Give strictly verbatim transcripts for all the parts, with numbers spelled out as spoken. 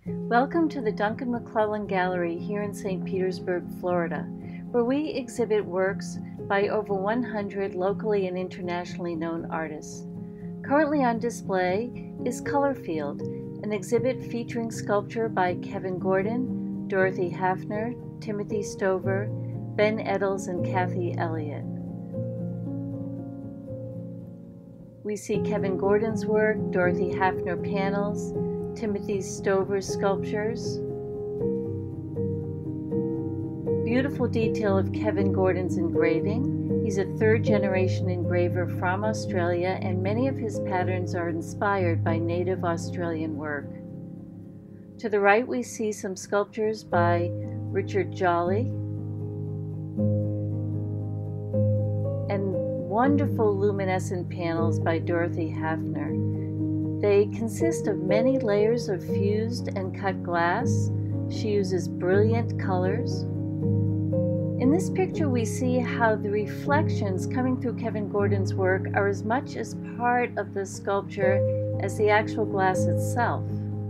Welcome to the Duncan McClellan Gallery here in Saint Petersburg, Florida, where we exhibit works by over one hundred locally and internationally known artists. Currently on display is Colorfield, an exhibit featuring sculpture by Kevin Gordon, Dorothy Hafner, Timothy Stover, Ben Eddles, and Kathy Elliott. We see Kevin Gordon's work, Dorothy Hafner panels, Timothy Stover's sculptures. Beautiful detail of Kevin Gordon's engraving. He's a third generation engraver from Australia, and many of his patterns are inspired by native Australian work. To the right we see some sculptures by Richard Jolly and wonderful luminescent panels by Dorothy Hafner. They consist of many layers of fused and cut glass. She uses brilliant colors. In this picture we see how the reflections coming through Kevin Gordon's work are as much as part of the sculpture as the actual glass itself.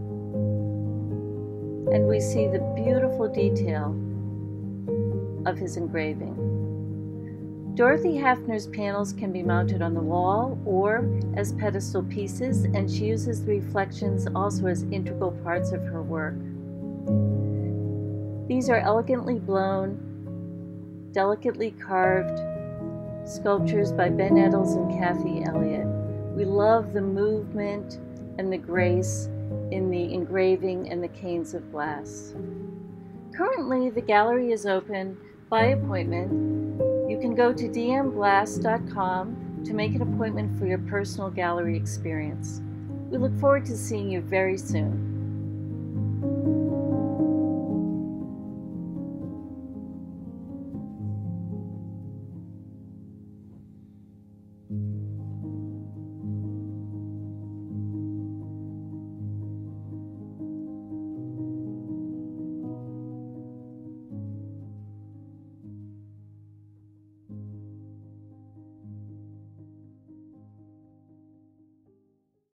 And we see the beautiful detail of his engraving. Dorothy Hafner's panels can be mounted on the wall or as pedestal pieces, and she uses the reflections also as integral parts of her work. These are elegantly blown, delicately carved sculptures by Ben Eddles and Kathy Elliott. We love the movement and the grace in the engraving and the canes of glass. Currently, the gallery is open by appointment. You can go to d m glass dot com to make an appointment for your personal gallery experience. We look forward to seeing you very soon.